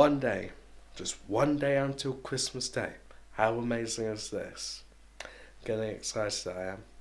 one day, just one day until Christmas Day. How amazing is this? Getting excited I am.